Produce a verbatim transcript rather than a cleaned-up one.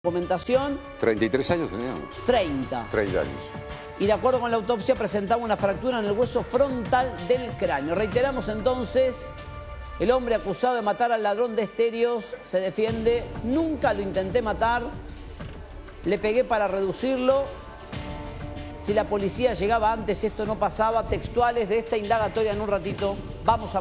Documentación. treinta y tres años teníamos. treinta. treinta años. Y de acuerdo con la autopsia presentaba una fractura en el hueso frontal del cráneo. Reiteramos entonces, el hombre acusado de matar al ladrón de estéreos se defiende. Nunca lo intenté matar, le pegué para reducirlo. Si la policía llegaba antes, esto no pasaba. Textuales de esta indagatoria en un ratito. Vamos a